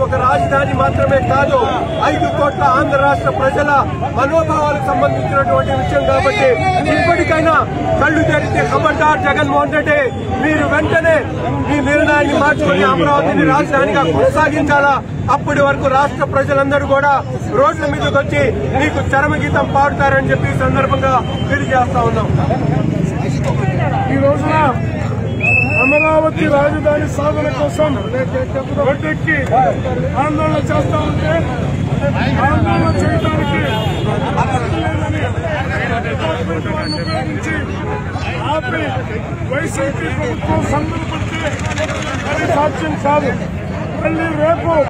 ఒక రాజధాని మాత్రమే కాదు, 5 కోట్ల ఆంధ్ర రాష్ట్ర ప్రజల మనోభావాలకు సంబంధించినటువంటి విషయం కాబట్టి ఇప్పటికైనా కళ్లు తెరిస్తే ఖబర్దార్ జగన్మోహన్ రెడ్డి, మీరు వెంటనే ఈ నిర్ణయాన్ని మార్చుకుని అమరావతిని రాజధానిగా కొనసాగించాలా. అప్పటి వరకు రాష్ట్ర ప్రజలందరూ కూడా రోడ్ల మీదకి వచ్చి మీకు చరమగీతం పాడుతారని చెప్పి ఈ సందర్భంగా తెలియజేస్తా ఉన్నాం. ఈ రోజున అమరావతి రాజధాని సాధన కోసం రోడ్డెక్కి ఆందోళన చేస్తా ఉంటే ఆందోళన చేయడానికి ఉపయోగించి ఆపి వైసీపీ ప్రభుత్వం సంబరపడితే అది సాధ్యం కాదు. మళ్ళీ రేపు